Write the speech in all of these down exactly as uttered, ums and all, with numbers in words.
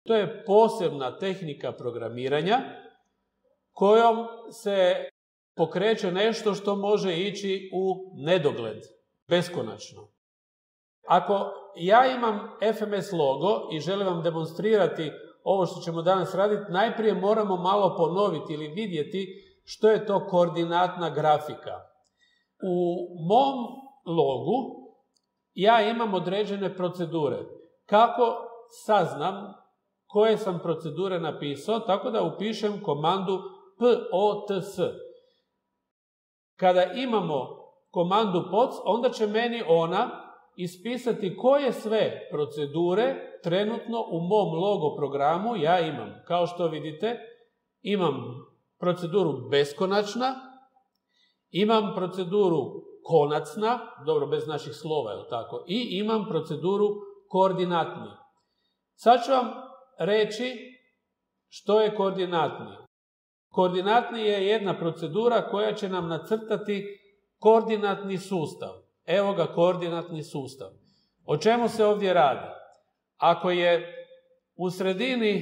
To je posebna tehnika programiranja kojom se pokreće nešto što može ići u nedogled, beskonačno. Ako ja imam F M S logo i želim vam demonstrirati ovo što ćemo danas raditi, najprije moramo malo ponoviti ili vidjeti što je to koordinatna grafika. U mom logu ja imam određene procedure. Kako saznam koje sam procedure napisao? Tako da upišem komandu P O T S. Kada imamo komandu P O T S, onda će meni ona ispisati koje sve procedure trenutno u mom logo programu ja imam. Kao što vidite, imam proceduru beskonačna, imam proceduru konacna, dobro bez naših slova, je li tako, i imam proceduru koordinatni. Sad ću vam reći što je koordinatni. Koordinatni je jedna procedura koja će nam nacrtati koordinatni sustav. Evo ga koordinatni sustav. O čemu se ovdje radi? Ako je u sredini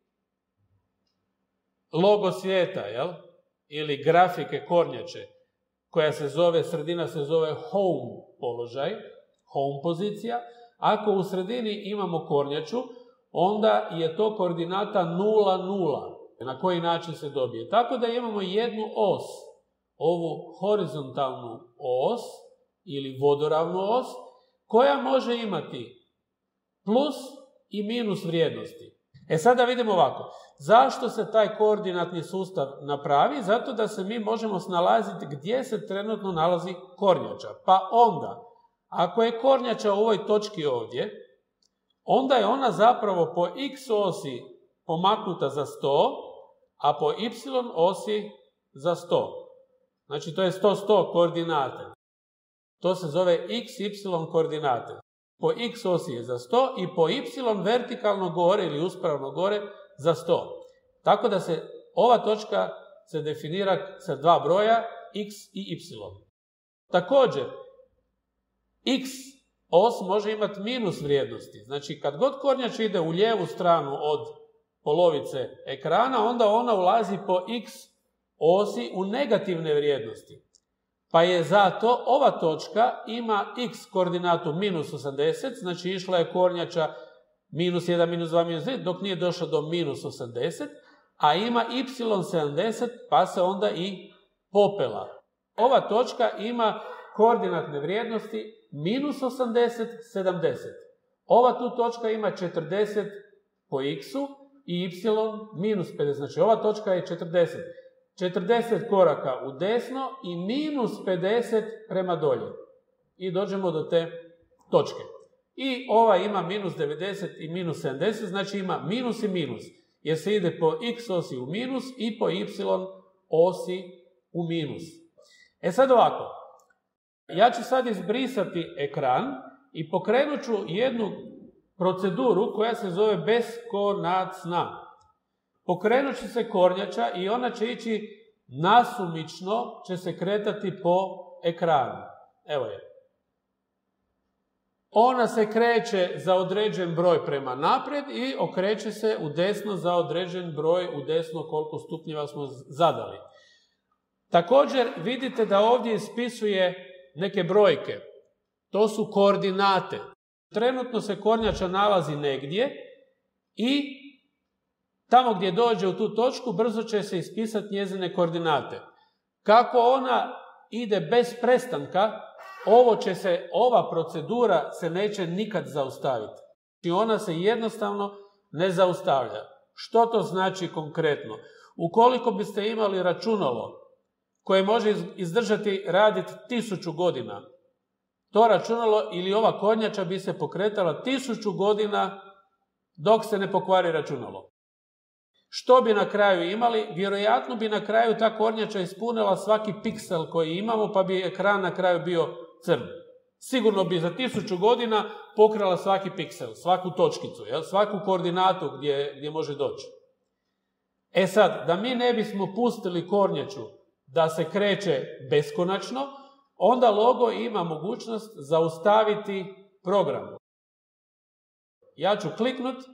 logo svijeta, jel? Ili grafike kornjače, koja se zove, sredina se zove home položaj, home pozicija, ako u sredini imamo kornjaču, onda je to koordinata nula, nula. Na koji način se dobije? Tako da imamo jednu os, ovu horizontalnu os, ili vodoravnu os, koja može imati plus i minus vrijednosti. E sada vidimo ovako. Zašto se taj koordinatni sustav napravi? Zato da se mi možemo snalaziti gdje se trenutno nalazi kornjača. Pa onda, ako je kornjača u ovoj točki ovdje, onda je ona zapravo po x osi pomaknuta za sto, a po y osi za sto. Znači to je sto sto koordinate. To se zove x y koordinate. Po x osi je za sto i po y vertikalno gore ili uspravno gore za sto. Tako da se ova točka se definira sa dva broja x i y. Također, x os može imati minus vrijednosti. Znači kad god kornjač ide u lijevu stranu od polovice ekrana, onda ona ulazi po x osi u negativne vrijednosti. Pa je zato ova točka ima x koordinatu minus osamdeset, znači išla je kornjača minus jedan, minus dva, minus tri, dok nije došla do minus osamdeset, a ima y sedamdeset, pa se onda i popela. Ova točka ima koordinatne vrijednosti minus osamdeset, sedamdeset. Ova tu točka ima četrdeset po x-u i y minus pedeset, znači ova točka je četrdeset. četrdeset koraka u desno i minus pedeset prema dolje. I dođemo do te točke. I ova ima minus devedeset i minus sedamdeset, znači ima minus i minus. Jer se ide po x osi u minus i po y osi u minus. E sad ovako. Ja ću sad izbrisati ekran i pokrenut ću jednu proceduru koja se zove beskonacna. Pokrenut će se kornjača i ona će ići nasumično, će se kretati po ekranu. Evo je. Ona se kreće za određen broj prema naprijed i okreće se u desno za određen broj u desno koliko stupnjeva smo zadali. Također vidite da ovdje ispisuje neke brojke. To su koordinate. Trenutno se kornjača nalazi negdje i tamo gdje dođe u tu točku brzo će se ispisati njezine koordinate. Kako ona ide bez prestanka, ovo će se, ova procedura se neće nikad zaustaviti. I ona se jednostavno ne zaustavlja. Što to znači konkretno? Ukoliko biste imali računalo koje može izdržati raditi tisuću godina, to računalo ili ova kornjača bi se pokretala tisuću godina dok se ne pokvari računalo. Što bi na kraju imali? Vjerojatno bi na kraju ta kornjača ispunila svaki piksel koji imamo, pa bi ekran na kraju bio crn. Sigurno bi za tisuću godina pokrala svaki piksel, svaku točkicu, jel? Svaku koordinatu gdje, gdje može doći. E sad, da mi ne bismo pustili kornjaču da se kreće beskonačno, onda logo ima mogućnost zaustaviti program. Ja ću kliknut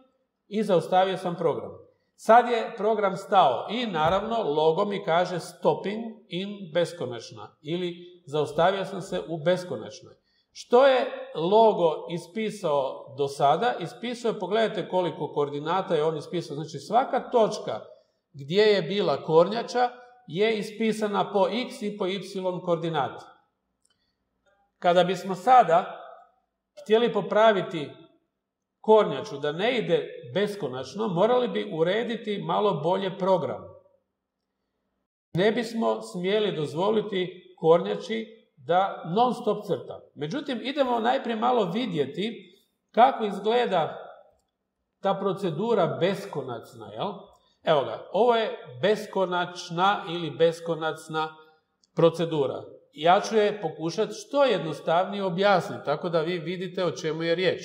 i zaustavio sam program. Sad je program stao i naravno logo mi kaže stopping in beskonačna ili zaustavio sam se u beskonačnoj. Što je logo ispisao do sada? Ispisao je, pogledajte koliko koordinata je on ispisao. Znači svaka točka gdje je bila kornjača je ispisana po x i po y koordinati. Kada bismo sada htjeli popraviti kornjaču da ne ide beskonačno, morali bi urediti malo bolje program. Ne bismo smjeli dozvoliti kornjači da non stop crta. Međutim, idemo najprije malo vidjeti kako izgleda ta procedura beskonačna, jel? Evo ga, ovo je beskonačna ili beskonacna procedura. Ja ću je pokušati što jednostavnije objasniti, tako da vi vidite o čemu je riječ.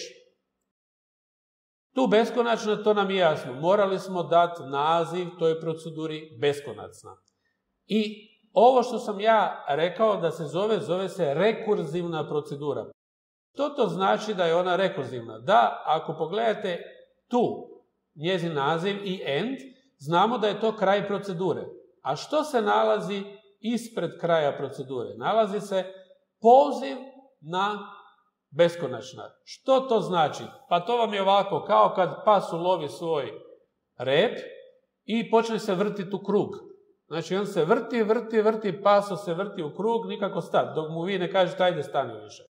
Tu beskonačna, to nam je jasno. Morali smo dati naziv toj proceduri beskonačna. I ovo što sam ja rekao da se zove, zove se rekurzivna procedura. Što to znači da je ona rekurzivna? Da, ako pogledate tu njezin naziv i end, znamo da je to kraj procedure. A što se nalazi ispred kraja procedure? Nalazi se poziv na beskonačna. Što to znači? Pa to vam je ovako, kao kad pas ulovi svoj rep i počne se vrtiti u krug. Znači on se vrti, vrti, vrti, paso se vrti u krug, nikako stati, dok mu vi ne kažete ajde stani više.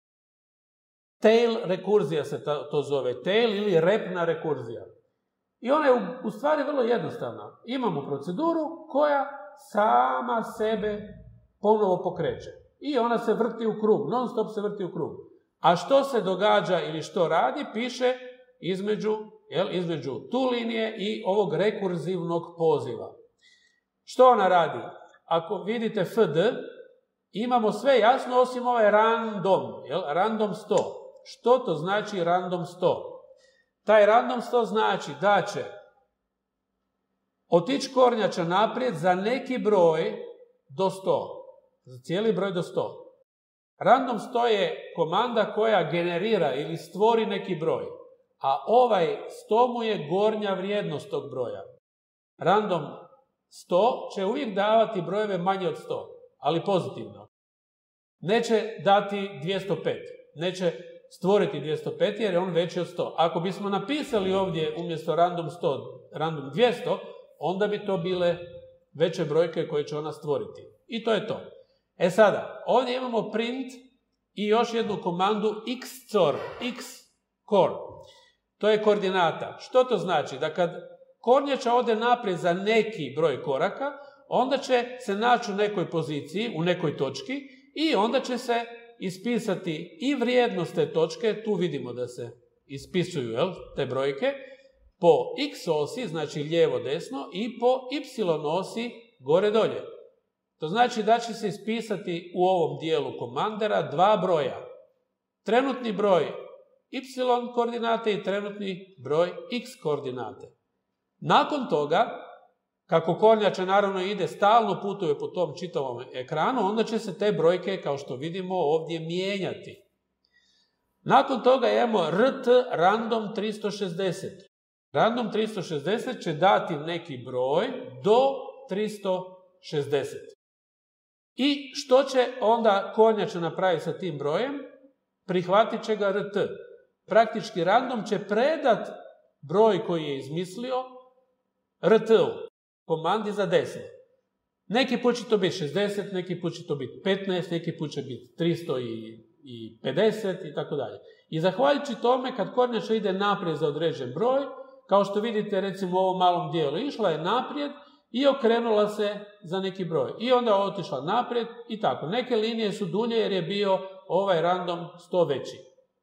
Tail rekurzija se to zove, tail ili repna rekurzija. I ona je u stvari vrlo jednostavna. Imamo proceduru koja sama sebe ponovo pokreće. I ona se vrti u krug, non stop se vrti u krug. A što se događa ili što radi, piše između, jel, između tu linije i ovog rekurzivnog poziva. Što ona radi? Ako vidite F D, imamo sve jasno osim ovaj random, jel? Random sto. Što to znači random sto? Taj random sto znači da će otići kornjača naprijed za neki broj do sto. Za cijeli broj do sto. Random sto je komanda koja generira ili stvori neki broj. A ovaj sto mu je gornja vrijednost tog broja. Random sto će uvijek davati brojeve manje od sto, ali pozitivno. Neće dati dvjesto pet. Neće stvoriti dvjesto pet jer je on veći od sto. Ako bismo napisali ovdje umjesto random sto, random dvjesto, onda bi to bile veće brojke koje će ona stvoriti. I to je to. E sada, ovdje imamo print i još jednu komandu xcor, xcor. To je koordinata. Što to znači? Da kad kornjača ode naprijed za neki broj koraka, onda će se naći u nekoj poziciji, u nekoj točki i onda će se ispisati i vrijednost te točke, tu vidimo da se ispisuju, jel, te brojke, po x osi, znači lijevo-desno, i po y osi gore-dolje. To znači da će se ispisati u ovom dijelu komandera dva broja. Trenutni broj y koordinate i trenutni broj x koordinate. Nakon toga, kako kornjača naravno ide stalno putuje po tom čitavom ekranu, onda će se te brojke, kao što vidimo, ovdje mijenjati. Nakon toga imamo rt random tristo šezdeset. Random tristo šezdeset će dati neki broj do tristo šezdeset. I što će onda kornjača napraviti sa tim brojem? Prihvatit će ga rt. Praktički random će predat broj koji je izmislio rt-u, komandi za desno. Neki put će to biti šezdeset, neki put će to biti petnaest, neki put će biti tristo pedeset i tako dalje. I zahvaljujući tome, kad kornjača ide naprijed za određen broj, kao što vidite recimo u ovom malom dijelu, išla je naprijed i okrenula se za neki broj. I onda je otišla naprijed i tako. Neke linije su dulje jer je bio ovaj random sto veći.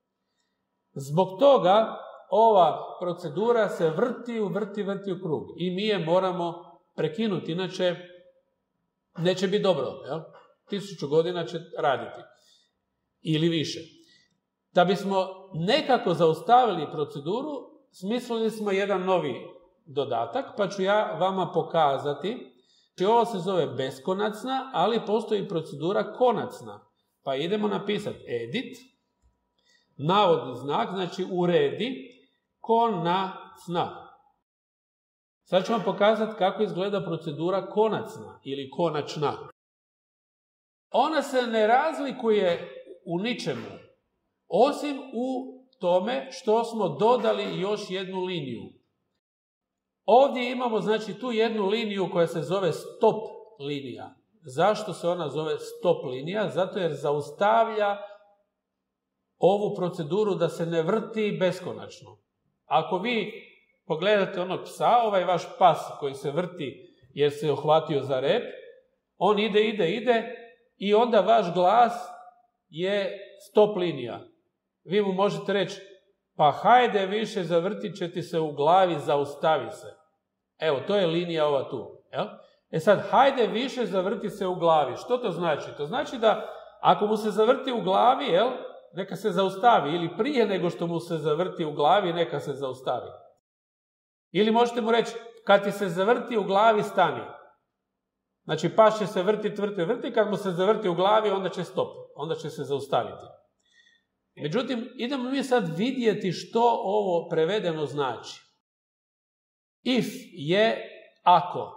Zbog toga ova procedura se vrti, vrti, vrti u krug. I mi je moramo prekinuti, inače neće biti dobro. Jel? Tisuću godina će raditi. Ili više. Da bismo nekako zaustavili proceduru, smislili smo jedan novi dodatak, pa ću ja vama pokazati. Ovo se zove beskonacna, ali postoji procedura konacna. Pa idemo napisati edit, navodni znak, znači uredi, konacna. Sad ću vam pokazati kako izgleda procedura konacna ili konačna. Ona se ne razlikuje u ničemu, osim u tome što smo dodali još jednu liniju. Ovdje imamo, znači, tu jednu liniju koja se zove stop linija. Zašto se ona zove stop linija? Zato jer zaustavlja ovu proceduru da se ne vrti beskonačno. Ako vi pogledate onog psa, ovaj vaš pas koji se vrti jer se uhvatio za rep, on ide, ide, ide i onda vaš glas je stop linija. Vi mu možete reći, pa hajde više, zavrtit će ti se u glavi, zaustavi se. Evo, to je linija ova tu. Jel? E sad, hajde više, zavrti se u glavi. Što to znači? To znači da ako mu se zavrti u glavi, jel, neka se zaustavi. Ili prije nego što mu se zavrti u glavi, neka se zaustavi. Ili možete mu reći, kad ti se zavrti u glavi, stani. Znači, pas će se vrti, vrti, vrti, kad mu se zavrti u glavi, onda će stop. Onda će se zaustaviti. Međutim, idemo mi sad vidjeti što ovo prevedeno znači. If je ako.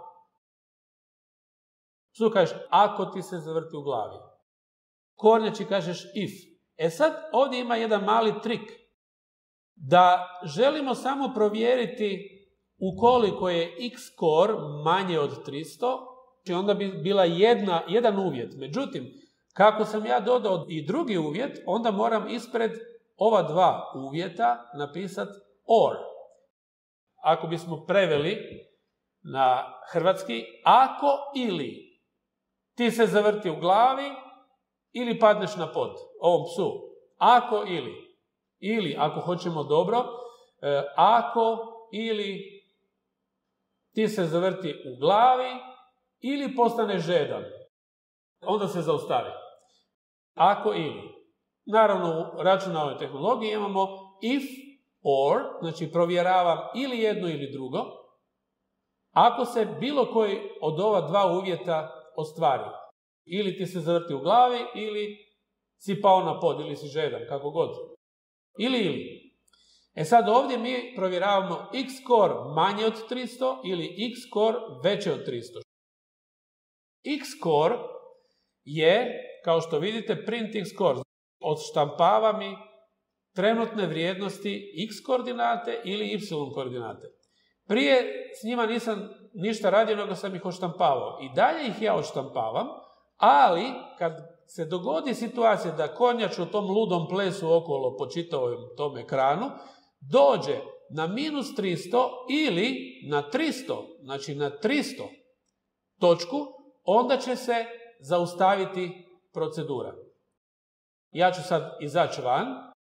Što kažeš, ako ti se zavrti u glavi. Kornjači kažeš if. E sad, ovdje ima jedan mali trik. Da želimo samo provjeriti ukoliko je x-core manje od tristo, onda bi bila jedna, jedan uvjet. Međutim, kako sam ja dodao i drugi uvjet, onda moram ispred ova dva uvjeta napisati or. Ako bismo preveli na hrvatski, ako ili ti se zavrti u glavi ili padneš na pod, ovom psu. Ako ili. Ili, ako hoćemo dobro, ako ili ti se zavrti u glavi ili postaneš žedan. Onda se zaustavi. Ako ili. Naravno, u računalnoj tehnologiji imamo if, or, znači provjeravam ili jedno ili drugo, ako se bilo koji od ova dva uvjeta ostvari. Ili ti se zavrti u glavi, ili si pao na pod, ili si žedan, kako god. Ili, ili. E sad ovdje mi provjeravamo x-core manje od tristo ili x-core veće od tristo. X-core je, kao što vidite, print x-core. Odštampava mi trenutne vrijednosti x-koordinate ili y-koordinate. Prije s njima nisam ništa radio, nego sam ih odštampavao. I dalje ih ja odštampavam, ali kad se dogodi situacija da kornjač u tom ludom plesu okolo po čitavom tom ekranu dođe na minus tristo ili na tristo, znači na tristo točku, onda će se zaustaviti procedura. Ja ću sad izaći van.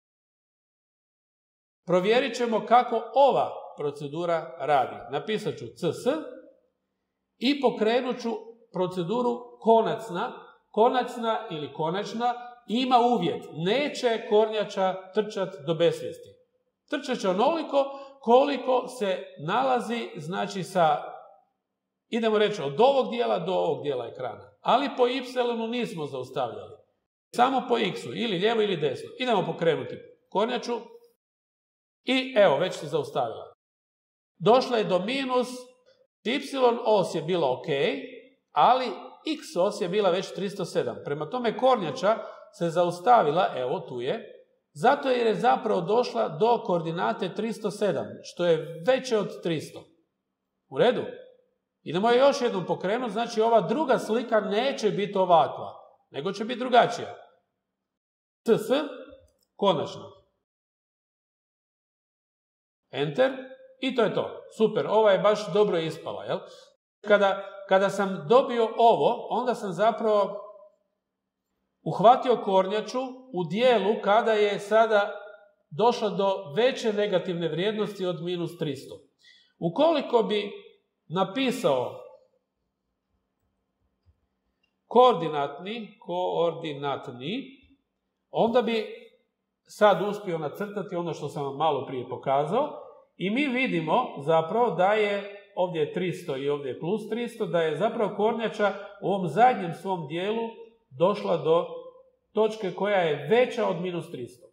Provjerit ćemo kako ova procedura radi. Napisat ću cs i pokrenut ću proceduru konacna. Konacna ili konačna ima uvjet. Neće kornjača trčati do besvijesti. Trčat će onoliko koliko se nalazi, znači sa, idemo reći, od ovog dijela do ovog dijela ekrana. Ali po y nismo zaustavljali. Samo po x-u, ili lijevo ili desno. Idemo pokrenuti kornjaču i evo, već se zaustavila. Došla je do minus, y os je bila ok, ali x os je bila već tristo sedam. Prema tome kornjača se zaustavila, evo tu je, zato jer je zapravo došla do koordinate tristo sedam, što je veće od tristo. U redu? Idemo je još jednom pokrenuti, znači ova druga slika neće biti ovakva, nego će biti drugačija. cs, konačno. Enter, i to je to. Super, ova je baš dobro ispala, jel? Kada, kada sam dobio ovo, onda sam zapravo uhvatio kornjaču u dijelu kada je sada došla do veće negativne vrijednosti od minus tristo. Ukoliko bi napisao koordinatni, koordinatni, onda bi sad uspio nacrtati ono što sam vam malo prije pokazao i mi vidimo zapravo da je, ovdje je tristo i ovdje je plus tristo, da je zapravo kornjača u ovom zadnjem svom dijelu došla do točke koja je veća od minus tristo.